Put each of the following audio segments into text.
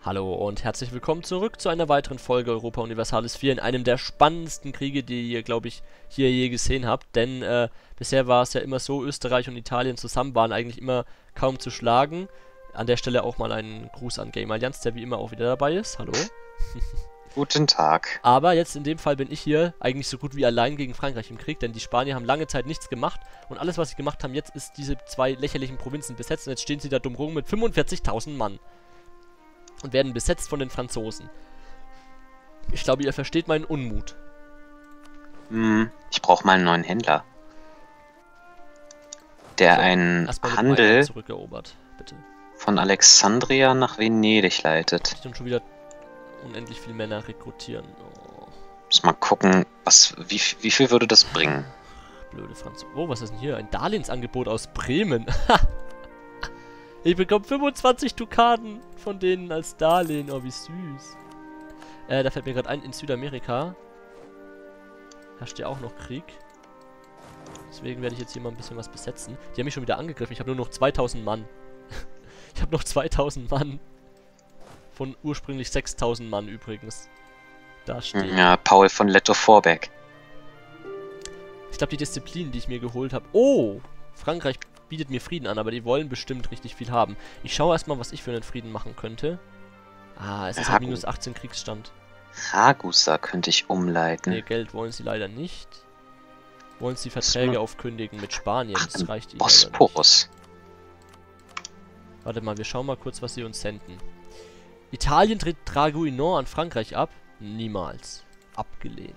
Hallo und herzlich willkommen zurück zu einer weiteren Folge Europa Universalis 4 in einem der spannendsten Kriege, die ihr, glaube ich, hier je gesehen habt. Denn bisher war es ja immer so, Österreich und Italien zusammen waren eigentlich immer kaum zu schlagen. An der Stelle auch mal einen Gruß an Game Allianz, der wie immer auch wieder dabei ist. Hallo. Guten Tag. Aber jetzt in dem Fall bin ich hier eigentlich so gut wie allein gegen Frankreich im Krieg, denn die Spanier haben lange Zeit nichts gemacht und alles, was sie gemacht haben jetzt, ist diese zwei lächerlichen Provinzen besetzt und jetzt stehen sie da dumm rum mit 45.000 Mann. Und werden besetzt von den Franzosen. Ich glaube, ihr versteht meinen Unmut. Ich brauche mal einen neuen Händler. Der So, einen erstmal Handel zurückerobert, bitte. von Alexandria nach Venedig leitet. Ich dann schon wieder unendlich viele Männer rekrutieren. Oh, Muss mal gucken, wie viel würde das bringen? blöde Franzosen. Oh, was ist denn hier? Ein Darlehensangebot aus Bremen. Ich bekomme 25 Dukaten von denen als Darlehen. Oh, wie süß. Da fällt mir gerade ein, in Südamerika herrscht ja auch noch Krieg. Deswegen werde ich jetzt hier mal ein bisschen was besetzen. Die haben mich schon wieder angegriffen. Ich habe nur noch 2000 Mann. Ich habe noch 2000 Mann. Von ursprünglich 6000 Mann übrigens. Da steht. Ja, Paul von Lettow-Vorbeck. Ich glaube, die Disziplin, die ich mir geholt habe. Oh! Frankreich bietet mir Frieden an, aber die wollen bestimmt richtig viel haben. Ich schaue erstmal, was ich für einen Frieden machen könnte. Ah, es ist ein minus 18 Kriegsstand. Ragusa könnte ich umleiten. Nee, Geld wollen sie leider nicht. Wollen sie Verträge aufkündigen mit Spanien? Das reicht ihnen leider nicht. Bosporus. Warte mal, wir schauen mal kurz, was sie uns senden. Italien tritt Draguignan an Frankreich ab? Niemals. Abgelehnt.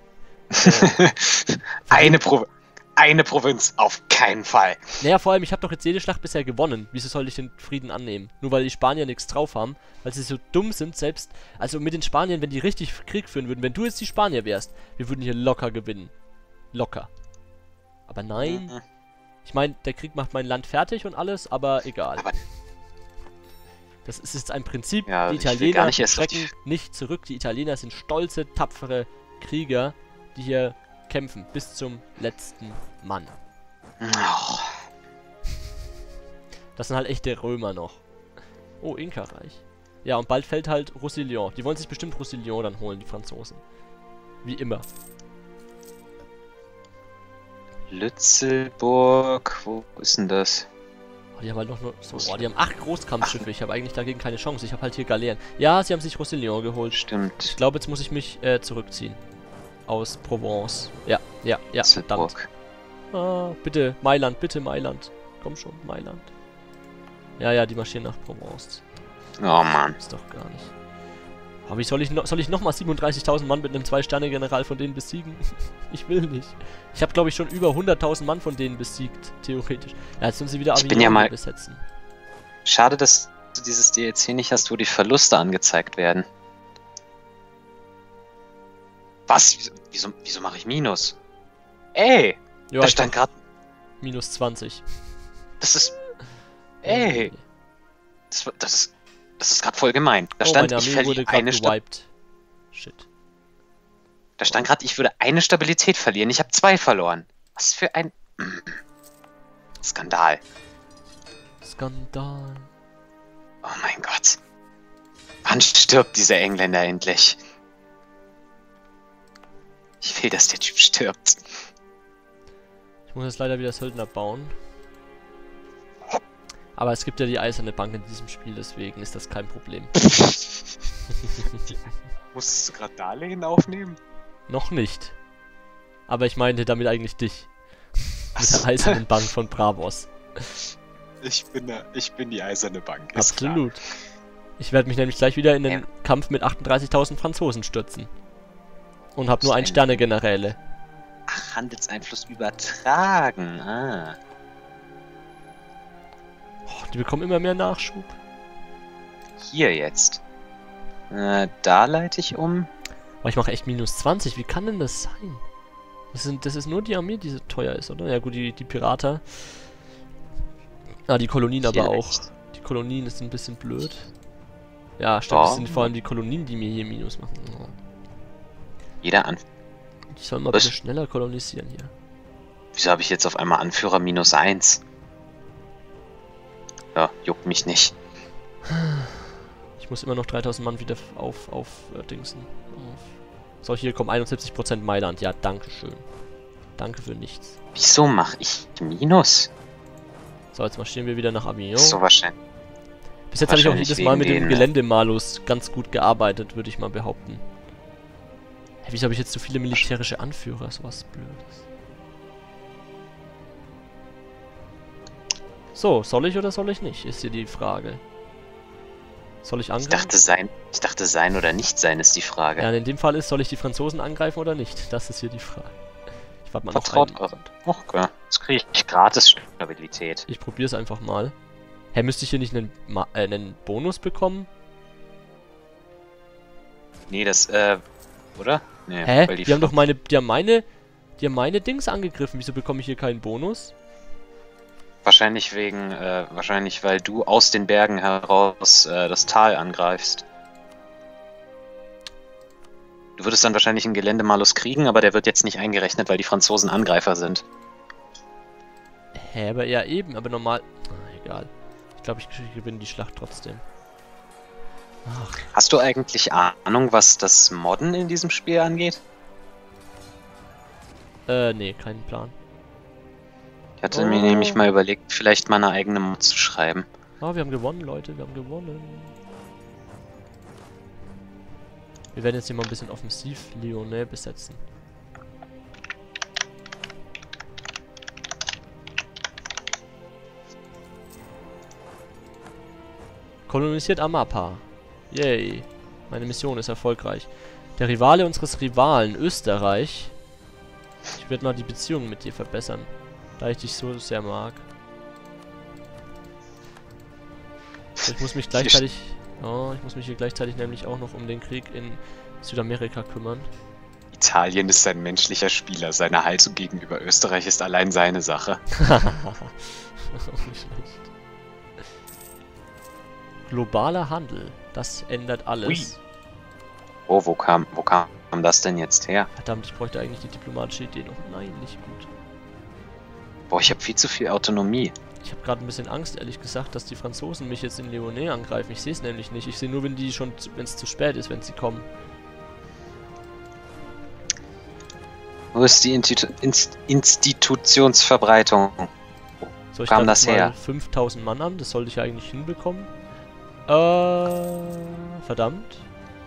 Eine Provinz, auf keinen Fall. Naja, vor allem, ich habe doch jetzt jede Schlacht bisher gewonnen. Wieso soll ich den Frieden annehmen? Nur weil die Spanier nichts drauf haben, weil sie so dumm sind selbst. Also mit den Spaniern, wenn die richtig Krieg führen würden, wenn du jetzt die Spanier wärst, wir würden hier locker gewinnen. Locker. Aber nein. Ich meine, der Krieg macht mein Land fertig und alles, aber egal. Das ist jetzt ein Prinzip. Ja, die Italiener schrecken nicht zurück. Die Italiener sind stolze, tapfere Krieger, die hier kämpfen bis zum letzten Mann. Oh. Das sind halt echte Römer noch. Oh, Inka-Reich. Ja, und bald fällt halt Roussillon. Die wollen sich bestimmt Roussillon dann holen, die Franzosen. Wie immer. Lützelburg, wo ist denn das? Oh, die haben halt noch nur so. Oh, die haben 8 Großkampfschiffe. Ich habe eigentlich dagegen keine Chance. Ich habe halt hier Galeeren. Ja, sie haben sich Roussillon geholt. Stimmt. Ich glaube, jetzt muss ich mich zurückziehen. Aus Provence. Ja, verdammt. Ah, bitte, Mailand, bitte, Mailand. Komm schon, Mailand. Ja, die marschieren nach Provence. Oh Mann. Ist doch gar nicht. Aber wie soll ich nochmal 37.000 Mann mit einem 2-Sterne-General von denen besiegen? Ich will nicht. Ich habe, glaube ich, schon über 100.000 Mann von denen besiegt, theoretisch. Ja, jetzt müssen sie wieder Avignon besetzen. Schade, dass du dieses DLC nicht hast, wo die Verluste angezeigt werden. Was? Wieso mache ich Minus? Ey! Ja, da stand gerade... Minus 20. Das ist... Ey! Das ist gerade voll gemein. Da stand, ich verliere eine Shit. Da stand gerade, ich würde eine Stabilität verlieren. Ich habe 2 verloren. Was für ein... Skandal. Skandal. Oh mein Gott. Wann stirbt dieser Engländer endlich? Ich will, dass der Typ stirbt. Ich muss jetzt leider wieder Söldner bauen. Aber es gibt ja die Eiserne Bank in diesem Spiel, deswegen ist das kein Problem. Musstest du gerade Darlehen aufnehmen? Noch nicht. Aber ich meinte damit eigentlich dich. Mit So. der Eisernen Bank von Bravos. Ich bin die Eiserne Bank. Absolut. Ich werde mich nämlich gleich wieder in den Kampf mit 38.000 Franzosen stürzen. Und habe nur 1-Sterne-Generäle. Ach, Handelseinfluss übertragen. Ah. Oh, die bekommen immer mehr Nachschub. Hier jetzt. Da leite ich um. Oh, ich mache echt minus 20. Wie kann denn das sein? Das ist nur die Armee, die so teuer ist, oder? Ja gut, die Pirater. Ah, die Kolonien aber auch. Die Kolonien ist ein bisschen blöd. Ja, stimmt. Das sind vor allem die Kolonien, die mir hier Minus machen. Oh. Jeder an. Die sollen mal bitte schneller kolonisieren hier. Wieso habe ich jetzt auf einmal Anführer -1? Ja, juckt mich nicht. Ich muss immer noch 3000 Mann wieder auf Dingsen. So, hier kommen 71% Mailand. Ja, danke schön. Danke für nichts. Wieso mache ich Minus? So, jetzt marschieren wir wieder nach Avignon. So wahrscheinlich. Bis jetzt habe ich auch jedes Mal mit dem Geländemalus ganz gut gearbeitet, würde ich mal behaupten. Hey, wieso habe ich jetzt so viele militärische Anführer? So was Blödes. So, soll ich oder soll ich nicht? Ist hier die Frage. Soll ich angreifen? Ich dachte sein oder nicht sein ist die Frage. Ja, in dem Fall ist, soll ich die Franzosen angreifen oder nicht? Das ist hier die Frage. Ich warte mal Vertraut noch eure. Okay. Jetzt kriege ich gratis Stabilität. Ich probiere es einfach mal. Hä, müsste ich hier nicht einen Bonus bekommen? Nee, das, oder? Nee, Hä? weil Die haben doch die haben meine Dings angegriffen. Wieso bekomme ich hier keinen Bonus? Wahrscheinlich wahrscheinlich weil du aus den Bergen heraus das Tal angreifst. Du würdest dann wahrscheinlich einen Geländemalus kriegen, aber der wird jetzt nicht eingerechnet, weil die Franzosen Angreifer sind. Hä, aber ja eben, aber normal... egal. Ich glaube, ich gewinne die Schlacht trotzdem. Ach. Hast du eigentlich Ahnung, was das Modden in diesem Spiel angeht? Nee, keinen Plan. Ich hatte mir nämlich mal überlegt, vielleicht mal eine eigene Mod zu schreiben. Ah, wir haben gewonnen, Leute, wir haben gewonnen. Wir werden jetzt hier mal ein bisschen offensiv Lyonnais besetzen. Kolonisiert Amapa. Yay. Meine Mission ist erfolgreich. Der Rivale unseres Rivalen, Österreich. Ich werde mal die Beziehungen mit dir verbessern. Da ich dich so sehr mag. So, ich muss mich gleichzeitig... Oh, ich muss mich hier gleichzeitig nämlich auch noch um den Krieg in Südamerika kümmern. Italien ist ein menschlicher Spieler. Seine Haltung gegenüber Österreich ist allein seine Sache. Auch nicht schlecht. Globaler Handel. Das ändert alles. Ui. Oh, wo kam das denn jetzt her? Verdammt, ich bräuchte eigentlich die diplomatische Idee noch. Nein, nicht gut. Boah, ich habe viel zu viel Autonomie. Ich habe gerade ein bisschen Angst, ehrlich gesagt, dass die Franzosen mich jetzt in Lyonnais angreifen. Ich sehe es nämlich nicht. Ich sehe nur, wenn es zu spät ist, wenn sie kommen. Wo ist die Institutionsverbreitung? So, ich kam das her? 5000 Mann an, das sollte ich eigentlich hinbekommen. Verdammt.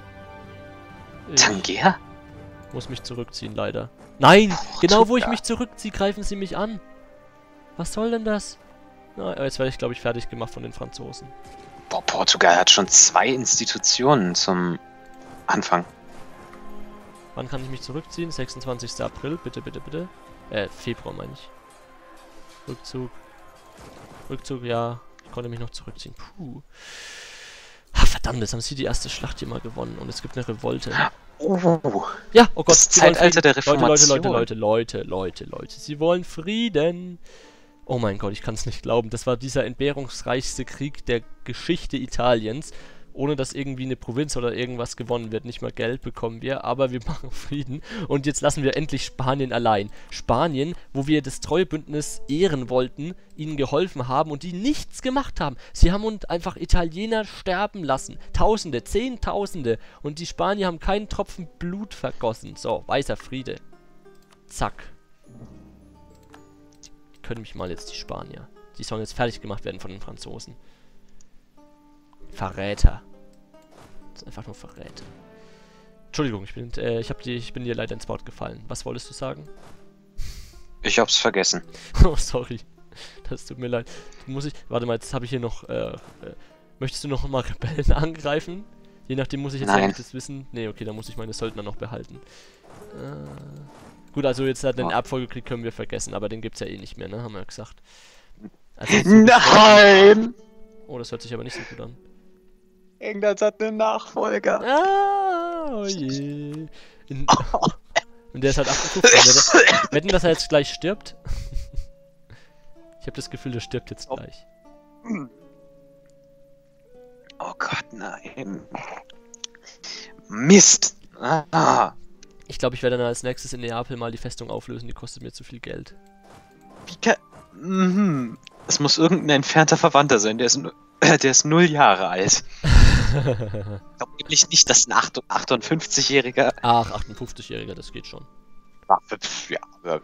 Tangier? Muss mich zurückziehen, leider. Nein! Portugal. Genau wo ich mich zurückziehe, greifen sie mich an. Was soll denn das? Na, jetzt werde ich, glaube ich, fertig gemacht von den Franzosen. Boah, Portugal hat schon 2 Institutionen zum Anfang. Wann kann ich mich zurückziehen? 26. April, bitte, bitte, bitte. Februar meine ich. Rückzug. Rückzug, ja. Ich konnte mich noch zurückziehen. Puh. Ah, verdammt, jetzt haben sie die erste Schlacht hier mal gewonnen und es gibt eine Revolte. Oh. Ja, oh Gott. Das Zeitalter der Reformation. Leute. Sie wollen Frieden. Oh mein Gott, ich kann es nicht glauben. Das war dieser entbehrungsreichste Krieg der Geschichte Italiens. Ohne dass irgendwie eine Provinz oder irgendwas gewonnen wird. Nicht mal Geld bekommen wir, aber wir machen Frieden. Und jetzt lassen wir endlich Spanien allein. Spanien, wo wir das Treuebündnis ehren wollten, ihnen geholfen haben und die nichts gemacht haben. Sie haben uns einfach Italiener sterben lassen. Tausende, Zehntausende. Und die Spanier haben keinen Tropfen Blut vergossen. So, weißer Friede. Zack. Die können mich mal jetzt, die Spanier. Die sollen jetzt fertig gemacht werden von den Franzosen. Verräter. Das ist einfach nur Verräter. Entschuldigung, ich bin dir leider ins Wort gefallen. Was wolltest du sagen? Ich hab's vergessen. Oh, sorry. Das tut mir leid. Warte mal, jetzt habe ich hier noch, möchtest du noch mal Rebellen angreifen? Je nachdem muss ich jetzt eigentlich das wissen. Nee, okay, dann muss ich meine Söldner noch behalten. Gut, also jetzt den Erbfolgekrieg können wir vergessen, aber den gibt's ja eh nicht mehr, ne? Haben wir ja gesagt. Also, Nein! Oh, das hört sich aber nicht so gut an. England hat einen Nachfolger. Ah, oh je. Und der ist halt 58. Wetten, dass er jetzt gleich stirbt? Ich habe das Gefühl, der stirbt jetzt gleich. Oh Gott, nein. Mist. Ah. Ich glaube, ich werde dann als nächstes in Neapel mal die Festung auflösen. Die kostet mir zu viel Geld. Es muss irgendein entfernter Verwandter sein. Der ist 0 Jahre alt. Ich glaube nämlich nicht, dass ein 58-Jähriger... Ach, 58-Jähriger, das geht schon. Ja.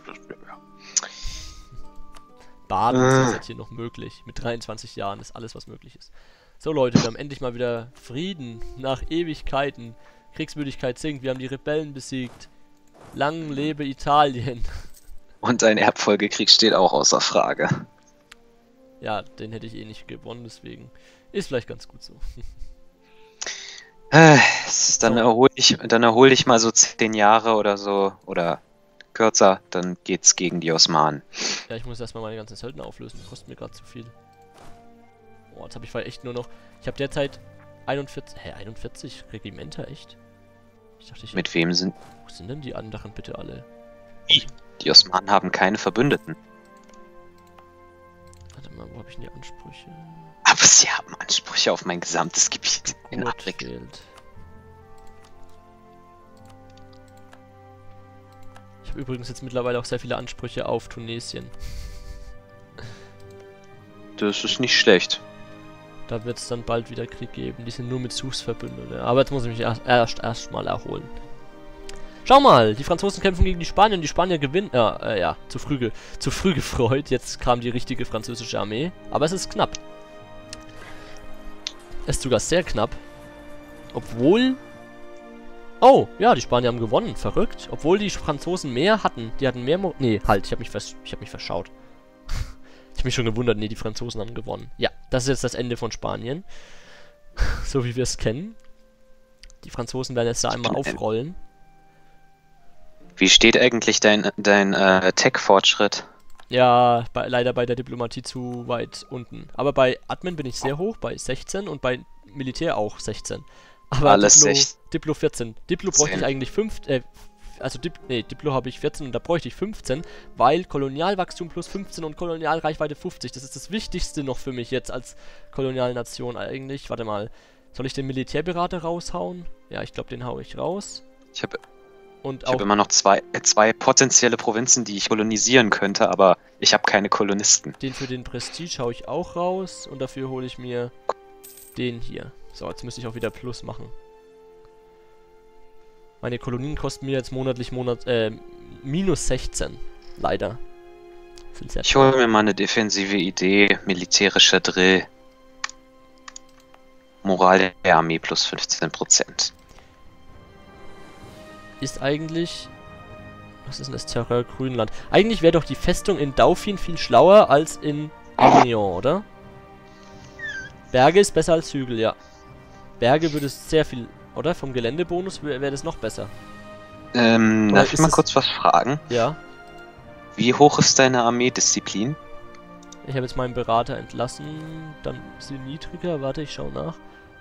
Baden ist jetzt hier noch möglich. Mit 23 Jahren ist alles, was möglich ist. So Leute, wir haben endlich mal wieder Frieden nach Ewigkeiten. Kriegsmüdigkeit sinkt, wir haben die Rebellen besiegt. Lang lebe Italien. Und ein Erbfolgekrieg steht auch außer Frage. Ja, den hätte ich eh nicht gewonnen, deswegen ist vielleicht ganz gut so. Dann erhol ich mal so 10 Jahre oder so, oder kürzer, dann geht's gegen die Osmanen. Ja, ich muss erstmal meine ganzen Söldner auflösen, die kosten mir gerade zu viel. Boah, jetzt habe ich echt nur noch... Ich habe derzeit 41 Regimenter, echt? Ich dachte, Mit wem sind... Wo sind denn die anderen bitte alle? Die Osmanen haben keine Verbündeten. Warte mal, wo habe ich denn die Ansprüche? Aber sie haben Ansprüche auf mein gesamtes Gebiet in Afrika. Ich habe übrigens jetzt mittlerweile auch sehr viele Ansprüche auf Tunesien. Das ist nicht schlecht. Da wird es dann bald wieder Krieg geben. Die sind nur mit Sus verbündet. Aber jetzt muss ich mich erst mal erholen. Schau mal, die Franzosen kämpfen gegen die Spanier und die Spanier gewinnen. Ja, zu früh gefreut. Jetzt kam die richtige französische Armee. Aber es ist knapp. Es ist sogar sehr knapp. Obwohl... Oh, ja, die Spanier haben gewonnen. Verrückt. Obwohl die Franzosen mehr hatten. Die hatten mehr... Nee, halt, ich hab mich verschaut. Ich hab mich schon gewundert. Nee, die Franzosen haben gewonnen. Ja, das ist jetzt das Ende von Spanien. So wie wir es kennen. Die Franzosen werden jetzt da einmal aufrollen. Wie steht eigentlich dein Tech-Fortschritt? Ja, leider bei der Diplomatie zu weit unten. Aber bei Admin bin ich sehr hoch, bei 16 und bei Militär auch 16. Aber alles Diplo 14. Diplo bräuchte ich eigentlich 5, Diplo habe ich 14 und da bräuchte ich 15, weil Kolonialwachstum plus 15 und Kolonialreichweite 50. Das ist das Wichtigste noch für mich jetzt als Kolonialnation eigentlich. Warte mal, soll ich den Militärberater raushauen? Ja, ich glaube, den haue ich raus. Ich habe immer noch zwei potenzielle Provinzen, die ich kolonisieren könnte, aber ich habe keine Kolonisten. Den für den Prestige haue ich auch raus und dafür hole ich mir den hier. So, jetzt müsste ich auch wieder Plus machen. Meine Kolonien kosten mir jetzt monatlich minus 16. Leider. Ich hole mir mal eine defensive Idee, militärischer Drill. Moral der Armee plus 15%. Ist eigentlich... Was ist denn das? Terror Grünland. Eigentlich wäre doch die Festung in Dauphin viel schlauer als in Avignon, oder? Berge ist besser als Hügel, ja. Berge würde es sehr viel... Oder? Vom Geländebonus wäre das noch besser. Darf ich mal kurz was fragen? Ja. Wie hoch ist deine Armeedisziplin? Ich habe jetzt meinen Berater entlassen. Dann ist sie niedriger. Warte, ich schaue nach.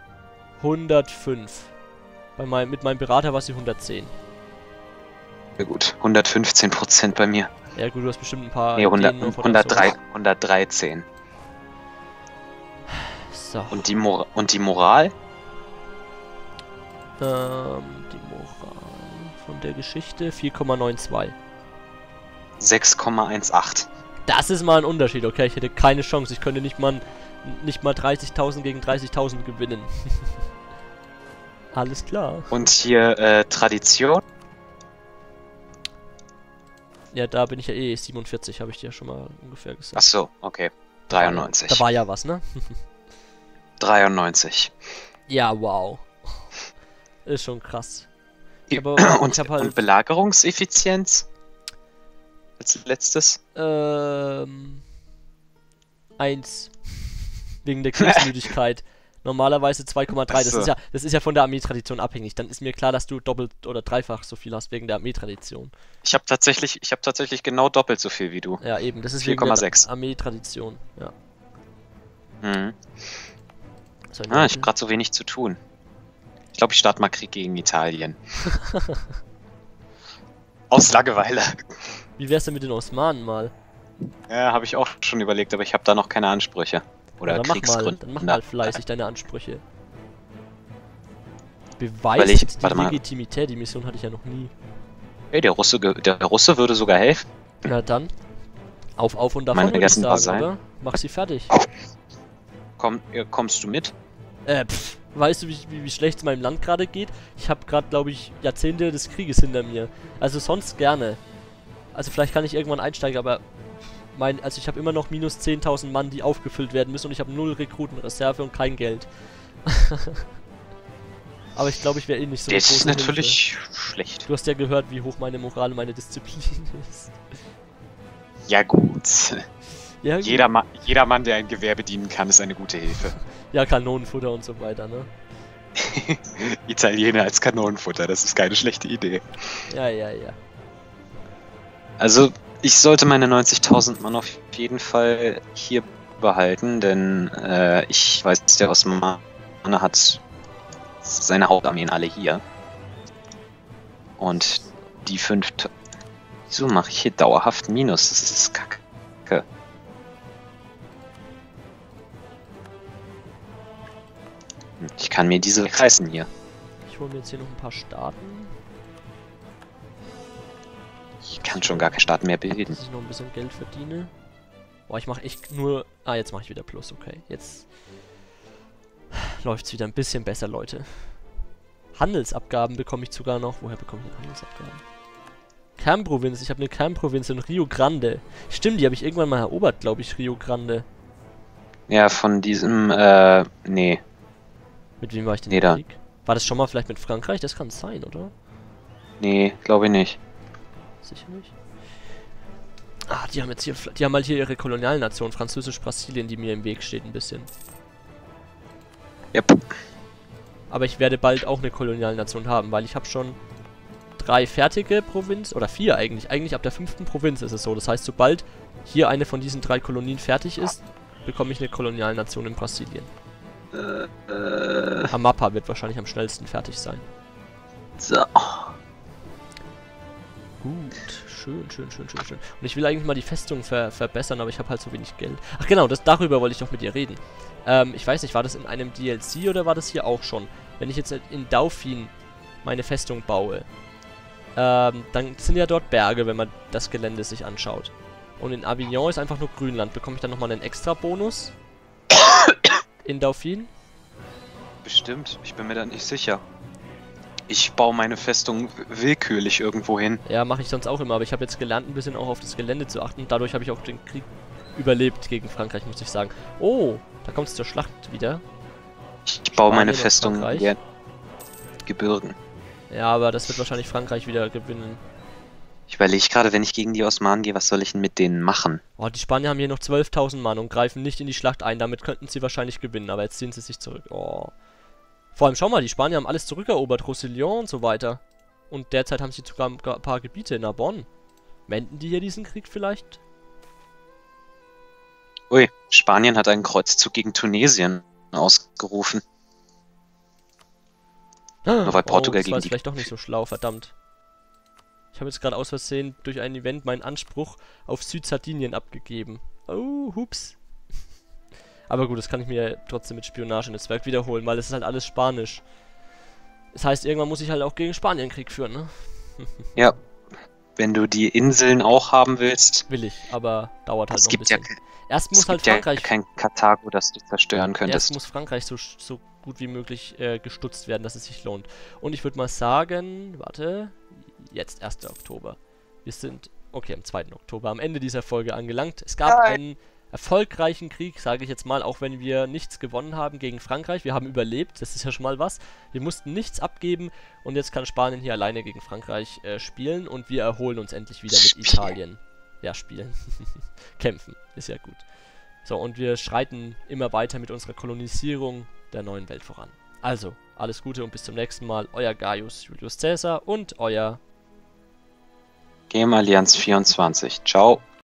105. Mit meinem Berater war sie 110. Ja gut, 115% bei mir. Ja gut, du hast bestimmt ein paar... Nee, 113. So. Und die Moral? Die Moral von der Geschichte 4,92. 6,18. Das ist mal ein Unterschied, okay? Ich hätte keine Chance. Ich könnte nicht mal 30.000 gegen 30.000 gewinnen. Alles klar. Und hier Tradition? Ja, da bin ich ja eh 47, habe ich dir ja schon mal ungefähr gesagt. Ach so, okay. 93. Da war ja was, ne? 93. Ja, wow. Ist schon krass. Und Belagerungseffizienz? Als letztes? 1. Wegen der Kriegsmüdigkeit. Normalerweise 2,3. So. Das ist ja von der Armeetradition abhängig. Dann ist mir klar, dass du doppelt oder dreifach so viel hast wegen der Armeetradition. Ich habe tatsächlich genau doppelt so viel wie du. Ja, eben. Das ist 4,6. wegen der Armeetradition. Ja. Mhm. Ich habe gerade so wenig zu tun. Ich glaube, ich starte mal Krieg gegen Italien. Aus Langeweile. Wie wär's denn mit den Osmanen mal? Ja, habe ich auch schon überlegt, aber ich habe da noch keine Ansprüche. Oder ja, Kriegsgründe. Dann mach mal fleißig deine Ansprüche. Beweist die Legitimität, die Mission hatte ich ja noch nie. Hey, der Russe würde sogar helfen. Na dann. Auf und davon, würde ich sagen, oder? Mach sie fertig. Kommst du mit? Weißt du, wie schlecht es meinem Land gerade geht? Ich habe gerade, glaube ich, Jahrzehnte des Krieges hinter mir. Also sonst gerne. Also vielleicht kann ich irgendwann einsteigen, aber also ich habe immer noch minus 10.000 Mann, die aufgefüllt werden müssen und ich habe 0 Rekrutenreserve und kein Geld. Aber ich glaube, ich wäre eh nicht so. Das ist natürlich schlecht. Du hast ja gehört, wie hoch meine Moral und meine Disziplin ist. Ja gut. Ja, gut. Jeder Mann, der ein Gewehr bedienen kann, ist eine gute Hilfe. Ja, Kanonenfutter und so weiter, ne? Italiener als Kanonenfutter, das ist keine schlechte Idee. Ja. Also, ich sollte meine 90.000 Mann auf jeden Fall hier behalten, denn ich weiß, der Osmane hat seine Hauptarmeen alle hier. Und die 5... Wieso mache ich hier dauerhaft Minus? Das ist kacke. Ich kann mir diese reißen hier. Ich hole mir jetzt hier noch ein paar Staaten. Ich kann schon gar keinen Staat mehr bilden. Dass ich noch ein bisschen Geld verdiene. Boah, ich mache echt nur... Ah, jetzt mache ich wieder Plus, okay. Jetzt läuft es wieder ein bisschen besser, Leute. Handelsabgaben bekomme ich sogar noch. Woher bekomme ich denn Handelsabgaben? Kernprovinz. Ich habe eine Kernprovinz in Rio Grande. Stimmt, die habe ich irgendwann mal erobert, glaube ich, Rio Grande. Ja, von diesem, nee. Mit wem war ich denn im Krieg? War das schon mal vielleicht mit Frankreich? Das kann sein, oder? Nee, glaube ich nicht. Sicher nicht? Ah, die haben jetzt hier... Die haben halt hier ihre Kolonialnation, Französisch-Brasilien, die mir im Weg steht ein bisschen. Yep. Aber ich werde bald auch eine Kolonialnation haben, weil ich habe schon 3 fertige Provinzen, oder 4 eigentlich. Eigentlich ab der 5. Provinz ist es so. Das heißt, sobald hier eine von diesen 3 Kolonien fertig ist, bekomme ich eine Kolonialnation in Brasilien. Amapá wird wahrscheinlich am schnellsten fertig sein. So. Gut, schön. Und ich will eigentlich mal die Festung verbessern, aber ich habe halt so wenig Geld. Ach genau, darüber wollte ich doch mit dir reden. Ich weiß nicht, war das in einem DLC oder war das hier auch schon? Wenn ich jetzt in Dauphin meine Festung baue, dann sind ja dort Berge, wenn man das Gelände sich anschaut. Und in Avignon ist einfach nur Grünland. Bekomme ich dann nochmal einen extra Bonus? In Dauphin? Bestimmt, ich bin mir da nicht sicher. Ich baue meine Festung willkürlich irgendwo hin. Ja, mache ich sonst auch immer, aber ich habe jetzt gelernt, ein bisschen auch auf das Gelände zu achten. Dadurch habe ich auch den Krieg überlebt gegen Frankreich, muss ich sagen. Oh, da kommt es zur Schlacht wieder. Ich baue meine Festung in Gebirgen. Ja, aber das wird wahrscheinlich Frankreich wieder gewinnen. Ich überlege gerade, wenn ich gegen die Osmanen gehe, was soll ich denn mit denen machen? Oh, die Spanier haben hier noch 12.000 Mann und greifen nicht in die Schlacht ein. Damit könnten sie wahrscheinlich gewinnen, aber jetzt ziehen sie sich zurück. Oh. Vor allem, schau mal, die Spanier haben alles zurückerobert, Roussillon und so weiter. Und derzeit haben sie sogar ein paar Gebiete in Narbonne. Wenden die hier diesen Krieg vielleicht? Ui, Spanien hat einen Kreuzzug gegen Tunesien ausgerufen. Nur weil Portugal das war gegen die... vielleicht doch nicht so schlau, verdammt. Ich habe jetzt gerade aus Versehen durch ein Event meinen Anspruch auf Südsardinien abgegeben. Oh, hups. Aber gut, das kann ich mir trotzdem mit Spionagenetzwerk wiederholen, weil es ist halt alles Spanisch. Das heißt, irgendwann muss ich halt auch gegen Spanien Krieg führen, ne? Ja, wenn du die Inseln auch haben willst. Will ich, aber dauert halt noch ein bisschen. Erst muss halt Frankreich... Ja kein Karthago, das du zerstören könntest. Erst muss Frankreich so gut wie möglich gestutzt werden, dass es sich lohnt. Und ich würde mal sagen, warte, jetzt 1. Oktober. Wir sind, okay, am 2. Oktober, am Ende dieser Folge angelangt. Es gab einen erfolgreichen Krieg, sage ich jetzt mal, auch wenn wir nichts gewonnen haben gegen Frankreich. Wir haben überlebt, das ist ja schon mal was. Wir mussten nichts abgeben und jetzt kann Spanien hier alleine gegen Frankreich spielen und wir erholen uns endlich wieder mit Italien. Ja, spielen. Kämpfen, ist ja gut. So, und wir schreiten immer weiter mit unserer Kolonisierung der neuen Welt voran. Also, alles Gute und bis zum nächsten Mal. Euer Gaius Julius Caesar und euer Game Allianz 24. Ciao.